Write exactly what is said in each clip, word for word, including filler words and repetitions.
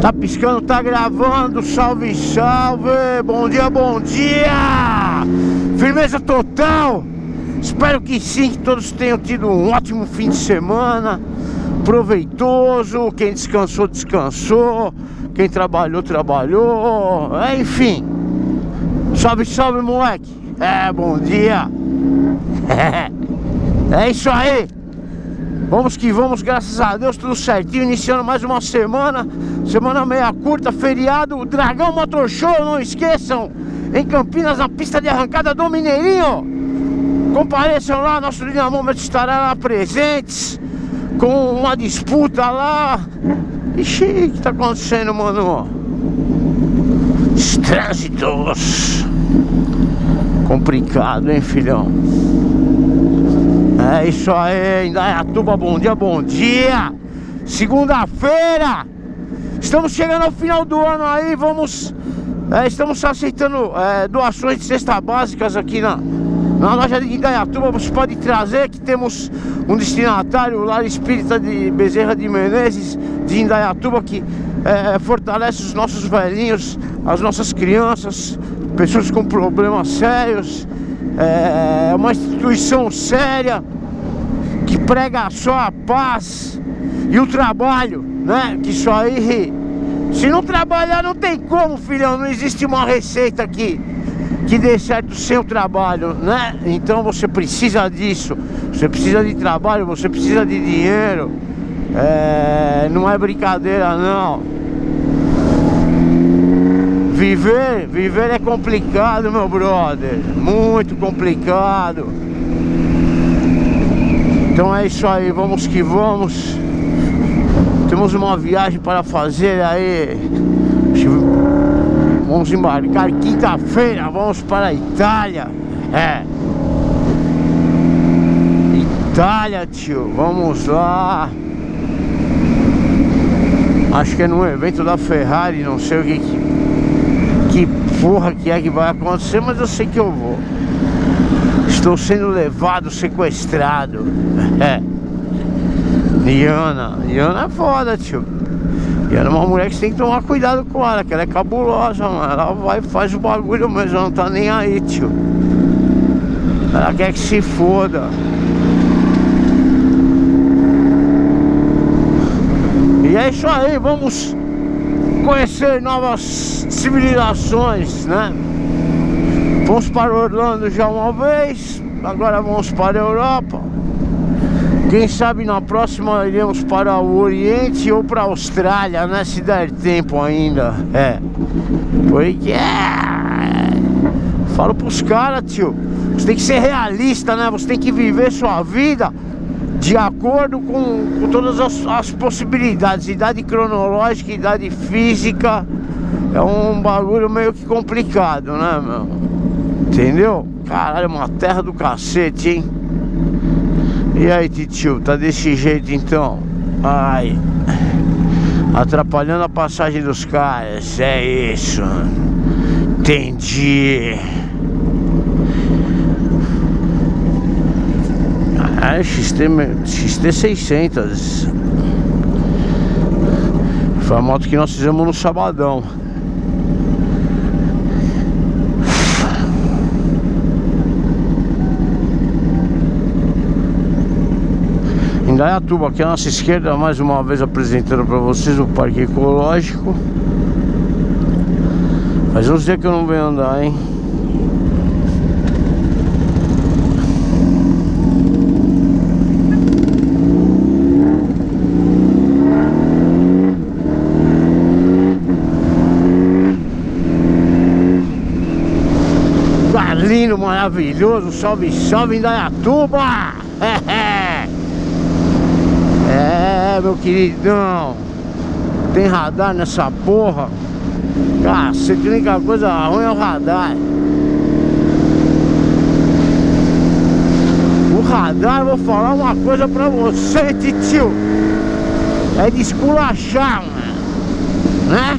Tá piscando, tá gravando, salve, salve, bom dia, bom dia, firmeza total, espero que sim, que todos tenham tido um ótimo fim de semana, proveitoso, quem descansou, descansou, quem trabalhou, trabalhou, é, enfim, salve, salve, moleque, é, bom dia, é isso aí. Vamos que vamos, graças a Deus, tudo certinho, iniciando mais uma semana, semana meia curta, feriado, o Dragão Motor Show, não esqueçam, em Campinas, na pista de arrancada do Mineirinho, compareçam lá, nosso dinamômetro estará lá presentes, com uma disputa lá. Ixi, o que tá acontecendo, mano? Os trânsitos, complicado, hein, filhão? É isso aí, Indaiatuba, bom dia, bom dia. Segunda-feira, estamos chegando ao final do ano aí, vamos... É, estamos aceitando é, doações de cestas básicas aqui na, na loja de Indaiatuba. Você pode trazer, que temos um destinatário, o Lar Espírita de Bezerra de Menezes, de Indaiatuba, que é, fortalece os nossos velhinhos, as nossas crianças, pessoas com problemas sérios. É uma instituição séria que prega só a paz e o trabalho, né? Que isso aí, se não trabalhar não tem como, filhão. Não existe uma receita que, que dê certo sem o trabalho, né? Então você precisa disso. Você precisa de trabalho, você precisa de dinheiro. É, não é brincadeira, não. Viver, viver é complicado, meu brother, muito complicado. Então é isso aí, vamos que vamos. Temos uma viagem para fazer aí. Vamos embarcar quinta-feira, vamos para a Itália. É, Itália, tio, vamos lá. Acho que é no evento da Ferrari, não sei o que que Que porra que é que vai acontecer, mas eu sei que eu vou. Estou sendo levado, sequestrado. É. Iana, Iana é foda, tio. Iana é uma mulher que você tem que tomar cuidado com ela, que ela é cabulosa, mano. Ela vai e faz o bagulho mesmo, ela não tá nem aí, tio. Ela quer que se foda. E é isso aí, vamos conhecer novas civilizações, né? Fomos para Orlando já uma vez, agora vamos para a Europa. Quem sabe na próxima iremos para o Oriente ou para a Austrália, né? Se der tempo ainda. É, porque é... Falo pros caras, tio, você tem que ser realista, né? Você tem que viver sua vida de acordo com, com todas as, as possibilidades. Idade cronológica, idade física. É um bagulho meio que complicado, né, meu? Entendeu? Caralho, uma terra do cacete, hein? E aí, titio, tá desse jeito então? Ai, atrapalhando a passagem dos caras. É isso. Entendi. Ah, X T, X T seiscentos. Foi a moto que nós fizemos no sabadão. Indaiatuba, aqui à nossa esquerda, mais uma vez apresentando para vocês o Parque Ecológico. Faz uns dias que eu não venho andar, hein? Lindo, maravilhoso, salve, salve Indaiatuba! É, meu queridão, tem radar nessa porra? Cacete, a única coisa ruim é o radar. O radar, eu vou falar uma coisa pra você, titio, é de esculachar, mano, né?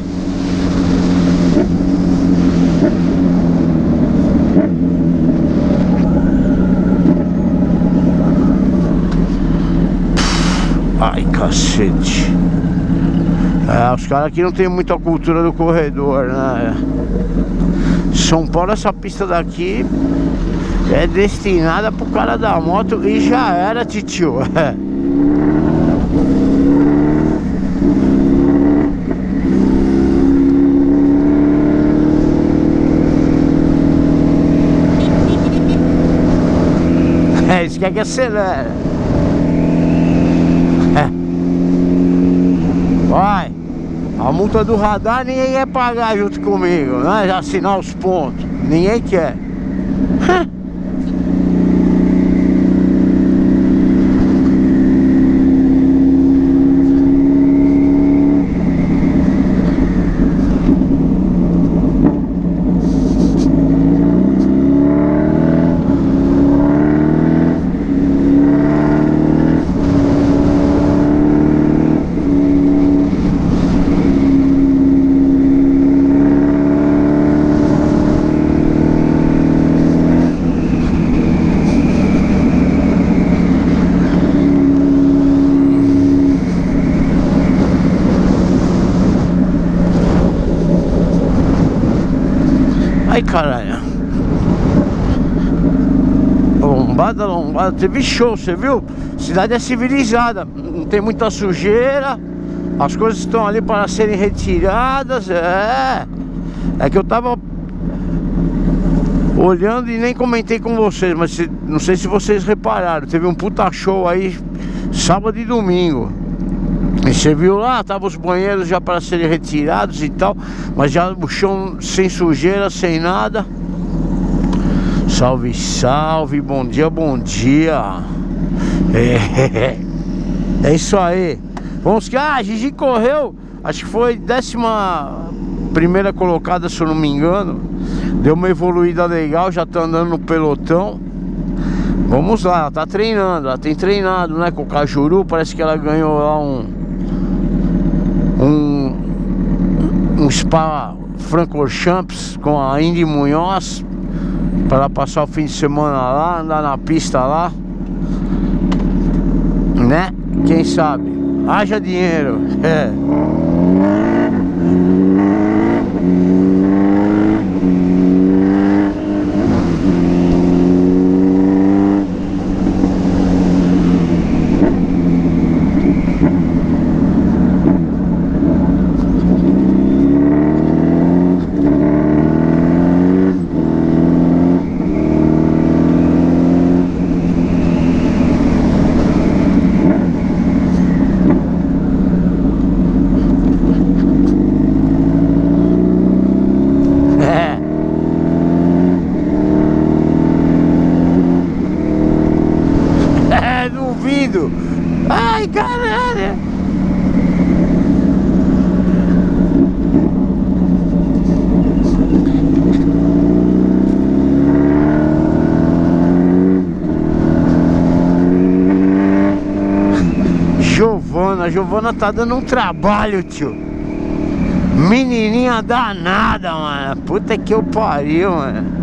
Ai, cacete. É, os caras aqui não tem muita cultura do corredor, né? São Paulo, essa pista daqui é destinada pro cara da moto e já era, titio. É, isso quer que acelera. É. Vai. A multa do radar ninguém quer pagar junto comigo, né? Já assinar os pontos. Ninguém quer. Ai, caralho. Lombada, lombada. Teve show, você viu? Cidade é civilizada. Não tem muita sujeira. As coisas estão ali para serem retiradas. É. É que eu tava olhando e nem comentei com vocês, mas se, não sei se vocês repararam. Teve um puta show aí sábado e domingo. E você viu lá, tava os banheiros já para serem retirados e tal, mas já o chão sem sujeira, sem nada. Salve, salve, bom dia, bom dia. É, é isso aí. Vamos que, ah, a Gigi correu, acho que foi décima primeira colocada, se eu não me engano. Deu uma evoluída legal, já tá andando no pelotão. Vamos lá, ela tá treinando, ela tem treinado, né, com o Cajuru. Parece que ela ganhou lá um Um, um Spa Francorchamps com a Indy Munhoz, para ela passar o fim de semana lá, andar na pista lá, né? Quem sabe? Haja dinheiro. É. Ai, caralho. Giovana, Giovana tá dando um trabalho, tio. Menininha danada, mano. Puta que eu pariu, mano.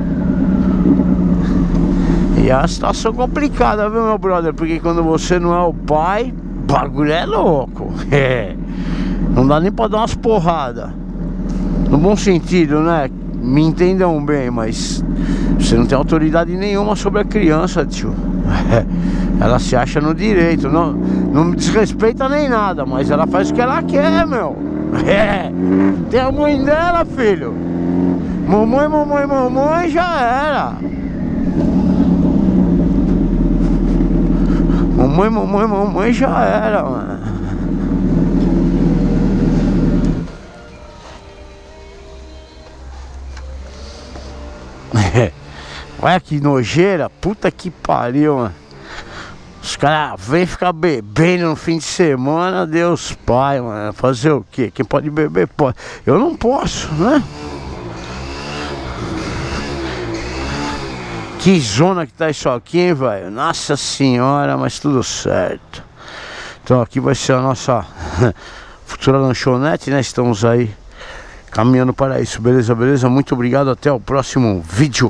E a situação complicada, viu, meu brother? Porque quando você não é o pai, o bagulho é louco. É. Não dá nem pra dar umas porradas. No bom sentido, né? Me entendam bem, mas você não tem autoridade nenhuma sobre a criança, tio. É. Ela se acha no direito. Não, não me desrespeita nem nada, mas ela faz o que ela quer, meu. É. Tem a mãe dela, filho. Mamãe, mamãe, mamãe, já era. Mamãe, mamãe, mamãe, já era, mano. Olha que nojeira. Puta que pariu, mano. Os caras vêm ficar bebendo no fim de semana. Deus pai, mano. Fazer o quê? Quem pode beber pode. Eu não posso, né? Que zona que tá isso aqui, hein, velho? Nossa senhora, mas tudo certo. Então aqui vai ser a nossa futura lanchonete, né? Estamos aí caminhando para isso, beleza, beleza? Muito obrigado, até o próximo vídeo.